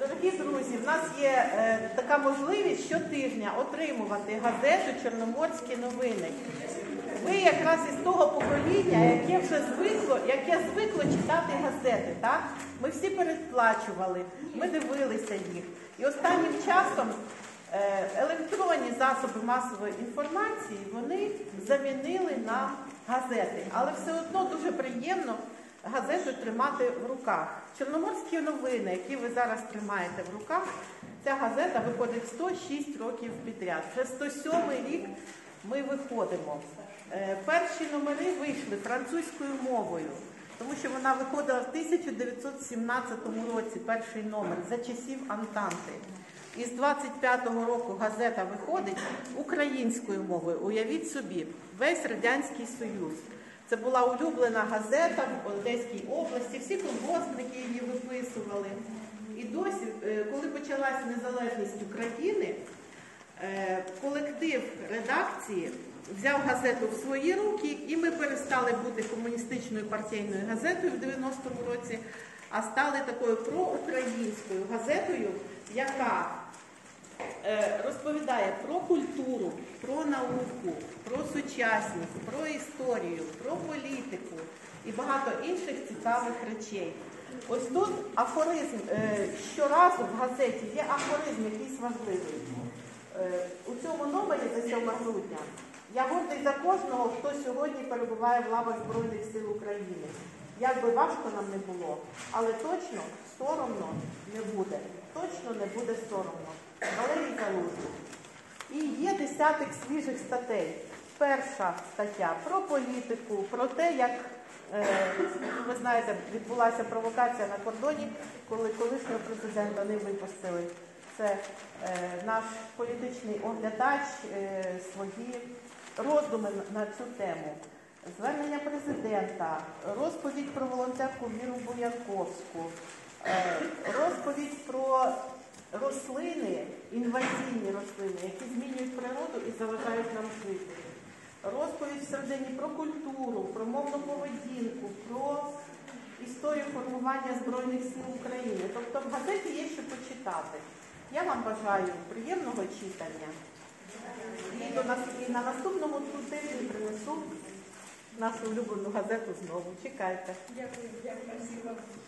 Дорогі друзі, в нас є така можливість щотижня отримувати газету «Чорноморські новини». Ви якраз із того покоління, яке звикло читати газети, так? Ми всі передплачували, ми дивилися їх. І останнім часом електронні засоби масової інформації, вони замінили на газети. Але все одно дуже приємно газету тримати в руках. Чорноморські новини, які ви зараз тримаєте в руках, ця газета виходить 106 років підряд. Вже 107-й рік ми виходимо. Перші номери вийшли французькою мовою, тому що вона виходила в 1917 році, перший номер, за часів Антанти. І з 25-го року газета виходить українською мовою. Уявіть собі, весь Радянський Союз. Це була улюблена газета в Одеській області, всі колгоспники її виписували. І досі, коли почалась незалежність України, колектив редакції взяв газету в свої руки, і ми перестали бути комуністичною партійною газетою в 90-му році, а стали такою проукраїнською газетою, яка розповідає про культуру, про науку, про сучасність, про історію, про політику і багато інших цікавих речей. Ось тут афоризм, щоразу в газеті є афоризм якийсь важливий. У цьому номері за 7 грудня я гордий за кожного, хто сьогодні перебуває в лавах Збройних сил України. Як би важко нам не було, але точно соромно не буде. Точно не буде соромно. Валерій Залужний. І є десяток свіжих статей. Перша стаття про політику, про те, як, ви знаєте, відбулася провокація на кордоні, коли колишнього президента не випустили. Це наш політичний оглядач, свої роздуми на цю тему. Звернення президента, розповідь про волонтерку Віру Буяковську, розповідь про рослини, інвазійні рослини, які змінюють природу і заважають нам жити. Розповідь всередині про культуру, про мовну поведінку, про історію формування Збройних сил України. Тобто в газеті є що почитати. Я вам бажаю приємного читання. І на наступному тижні принесу нашу улюблену газету знову. Чекайте. Дякую.